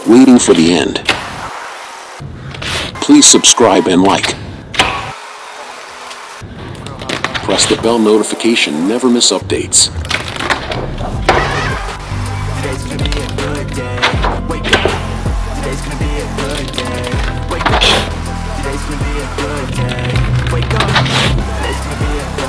waiting for the end. Please subscribe and like. Press the bell notification, never miss updates. Today's gonna be a good day. Wake up. Today's gonna be a good day. Wake up. Today's gonna be a good day. Wake up. Today's gonna be a good day.